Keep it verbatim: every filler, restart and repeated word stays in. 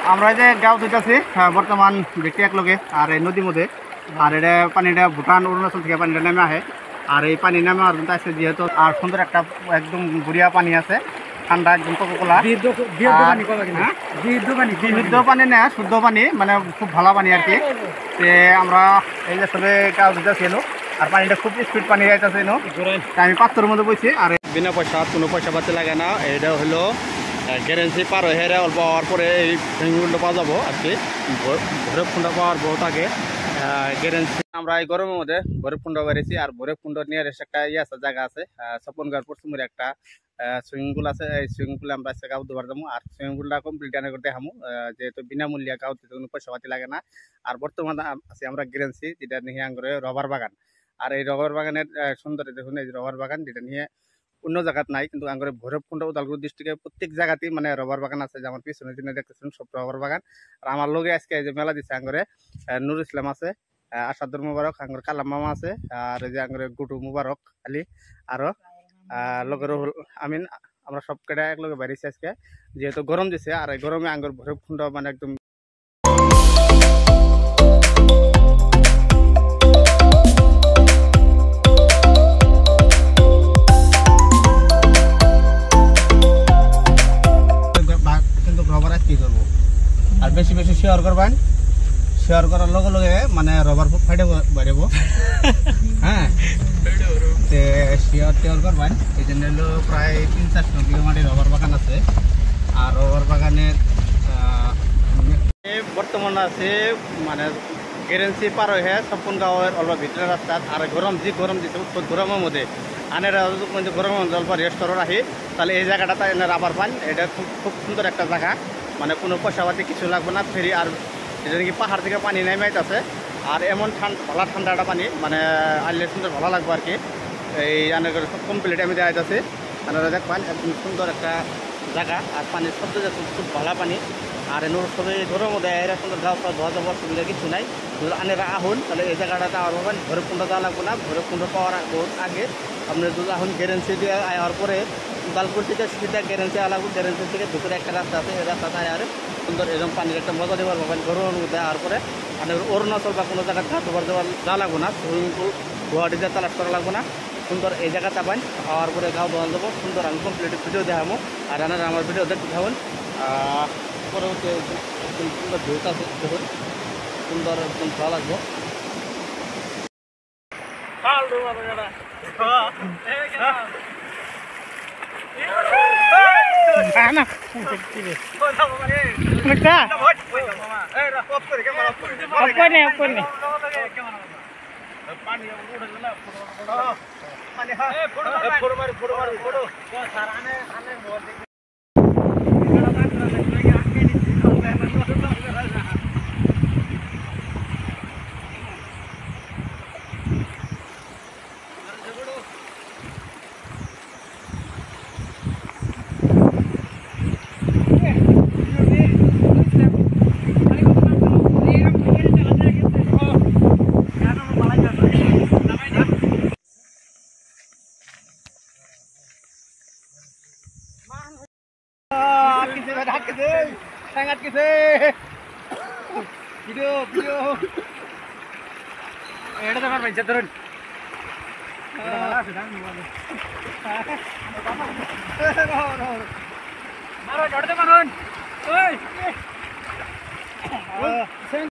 আমরা যে গাঁও দিতেছি বর্তমান ব্যক্তি এক লগে আর এই নদীর মধ্যে আর এটা পানিটা ভুটান অরুণাচল থেকে পানিটা নেমে আহে আর এই পানি নেমে আর আছে যেহেতু আর সুন্দর একটা একদম বুড়িয়া পানি আছে ঠান্ডা একদম কোকোকোলা বিশুদ্ধ পানি না শুদ্ধ পানি মানে খুব ভালো পানি আর কি তে আমরা এই যে সবে গাঁও দিতেছিল আর পানিটা খুব স্পিড পানি যাইতেছে নো আমি পাত্রের মধ্যে বইছি আর বিনা পয়সা কোনো পয়সা পাতি লাগে না এটা হলো গ্যারেন্সি পার হয়ে অল্প হওয়ার পরে এই সুইমিংপুলটা পাওয়া যাবো আর কি ভৈরবকুণ্ড পাওয়ার বহুত আগে গ্যারেন্সি আমরা এই গরমের মধ্যে ভৈরবকুণ্ড বেরিয়েছি আর ভৈরবকুণ্ড নিয়ারেস্ট একটা ইয়ে আছে জায়গা আছে স্বপনগড় পশ্চিমের একটা সুইমিং পুল আছে এই সুইমিং পুলে আমরা গাঁও দুবার যাবো আর সুইমিং পুলটা কমপ্লিট আনে করে দেখামো যেহেতু বিনামূল্যে গাঁওতে কোনো পয়সা পাতি লাগে না আর বর্তমানে আছে আমরা গ্যারেন্সি যেটা নিয়ে আঙ্গরে রবার বাগান আর এই রবার বাগানের সুন্দর দেখুন এই রবার বাগান যেটা নিয়ে অন্য জায়গাত নাই কিন্তু আঙ্গরে ভৈরবকুণ্ড উদালগুড়ি ডিস্ট্রিক্টের প্রত্যেক জায়গাতেই মানে রবার বাগান আছে যে আমার পিছনে দিনে দেখতেছেন সব রবার বাগান আর আমার লগে আজকে যে মেলা দিচ্ছে আঙ্গরে নুর ইসলাম আছে আসাদুর মুবারক আঙ্গর কালাম মামা আছে আর এই যে আঙ্গরে গুটু মুবারক আলী আরো লগে রহুল আমিন আমরা সব কেটে এক লগে বেরিয়েছি আজকে যেহেতু গরম দিছে আর এই গরমে আঙ্গর ভৈরবকুণ্ড মানে একদম আর বেশি বেশি শেয়ার করবেন শেয়ার করার লগে লগে মানে রবার ফাইটে বেরোব হ্যাঁ শেয়ার টেয়ার করবেন এই জন্য হলো প্রায় তিন চারশো বিঘা মাটি রবার বাগান আছে আর রবার বাগানের বর্তমানে আছে মানে গ্যারেন্সি পার হয়ে সপন গাঁয়ের অল্প ভিতরের রাস্তা আর গরম যে গরম দিচ্ছে উত্তর গরমের মধ্যে আনের গরমের মধ্যে অল্প রেস্টুরেন্ট আহি তাহলে এই জায়গাটা এনে রাবার পান এটা খুব খুব সুন্দর একটা জায়গা মানে কোনো পয়সা পাতি কিছু লাগবে না ফেরি আর এটা নাকি পাহাড় থেকে পানি নেমে আইতেছে আর এমন ঠান্ডা ভালো ঠান্ডা একটা পানি মানে আনলে সুন্দর ভালো লাগবে আর কি এই আনের সব কমপ্লিট আমি দেওয়া যাচ্ছে আপনারা দেখবেন একদম সুন্দর একটা জায়গা আর পানির শব্দ যাচ্ছে খুব ভালো পানি আর এর সবে ঘরের মধ্যে এরা সুন্দর গাছ ধোয়া যাওয়ার সুবিধা কিছু নাই যদি আনেরা আহুন তাহলে এই জায়গাটা আর পাবেন ভৈরবকুণ্ড দেওয়া লাগবে না ভৈরবকুণ্ড পাওয়ার বহুত আগে আপনি যদি আহুন গ্যারেন্সি দিয়ে আয়ার পরে উদালপুর থেকে সিধা গ্যারেন্সি আলাগু গ্যারেন্সি থেকে ভিতরে একটা রাস্তা আছে এই রাস্তাটা আর সুন্দর এরকম পানির একটা মজা দেওয়ার পাবেন গরমের মধ্যে আর পরে মানে অরুণাচল বা কোনো জায়গায় ঘাট ধোয়ার দেওয়ার যাওয়া লাগবো না সুইমিং পুল গুয়াহাটিতে তালাশ করা লাগবো না সুন্দর এই জায়গাটা পাবেন আর পরে গাঁও দোয়ান যাবো সুন্দর আমি কমপ্লিট ভিডিও দেখাবো আর আনারা আমার ভিডিও দেখতে থাকুন পরবর্তী সুন্দর ভিউটা আছে দেখুন সুন্দর একদম ভালো লাগবো sangat kese video video এটা তো আমার পয়সা ধরুন মারো জড়তে মারুন ওই